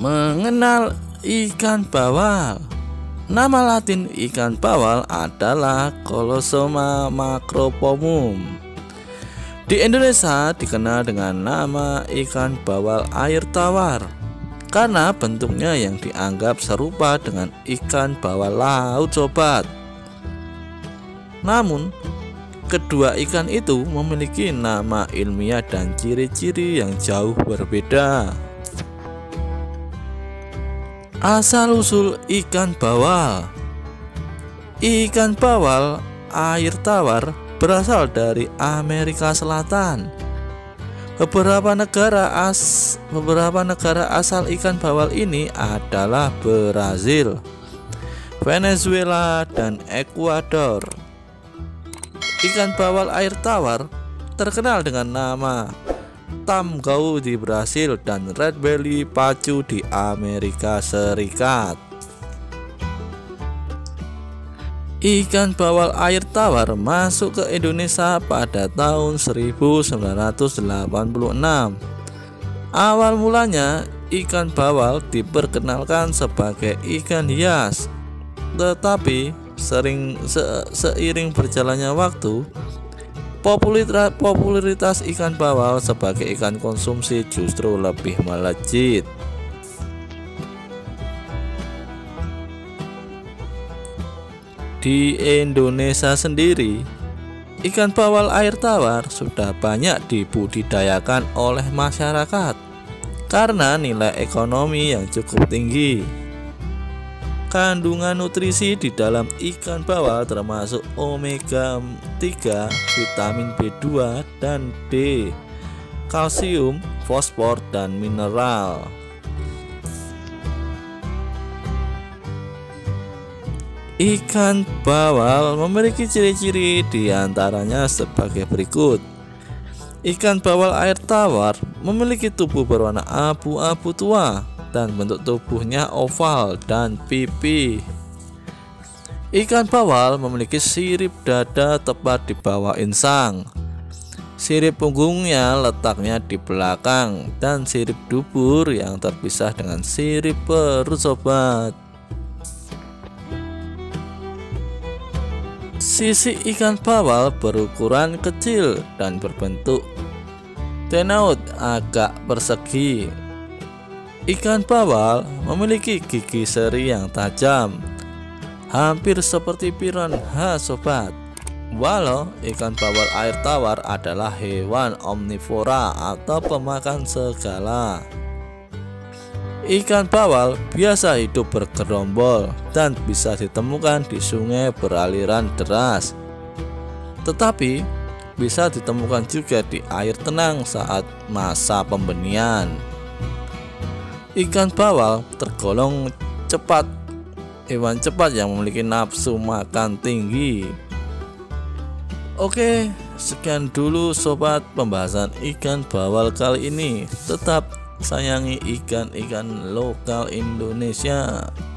Mengenal ikan bawal. Nama latin ikan bawal adalah Colossoma macropomum. Di Indonesia dikenal dengan nama ikan bawal air tawar karena bentuknya yang dianggap serupa dengan ikan bawal laut, sobat. Namun, kedua ikan itu memiliki nama ilmiah dan ciri-ciri yang jauh berbeda. Asal-usul ikan bawal. Ikan bawal air tawar berasal dari Amerika Selatan. Beberapa negara asal ikan bawal ini adalah Brazil, Venezuela, dan Ekuador. Ikan bawal air tawar terkenal dengan nama Tamgau di Brasil dan Red Belly Pacu di Amerika Serikat. Ikan bawal air tawar masuk ke Indonesia pada tahun 1986. Awal mulanya ikan bawal diperkenalkan sebagai ikan hias, tetapi seiring berjalannya waktu, popularitas ikan bawal sebagai ikan konsumsi justru lebih melejit. Di Indonesia sendiri, ikan bawal air tawar sudah banyak dibudidayakan oleh masyarakat karena nilai ekonomi yang cukup tinggi. Kandungan nutrisi di dalam ikan bawal termasuk omega 3, vitamin B2 dan D, kalsium, fosfor, dan mineral. Ikan bawal memiliki ciri-ciri diantaranya sebagai berikut. Ikan bawal air tawar memiliki tubuh berwarna abu-abu tua dan bentuk tubuhnya oval dan pipih. Ikan bawal memiliki sirip dada tepat di bawah insang. Sirip punggungnya letaknya di belakang dan sirip dubur yang terpisah dengan sirip perut, sobat. Sisi ikan bawal berukuran kecil dan berbentuk tenaut agak persegi. Ikan bawal memiliki gigi seri yang tajam, hampir seperti piranha, sobat. Walau ikan bawal air tawar adalah hewan omnivora atau pemakan segala, ikan bawal biasa hidup bergerombol dan bisa ditemukan di sungai beraliran deras, tetapi bisa ditemukan juga di air tenang saat masa pembenihan. Ikan bawal tergolong hewan cepat yang memiliki nafsu makan tinggi. Oke, sekian dulu sobat pembahasan ikan bawal kali ini. Tetap sayangi ikan-ikan lokal Indonesia.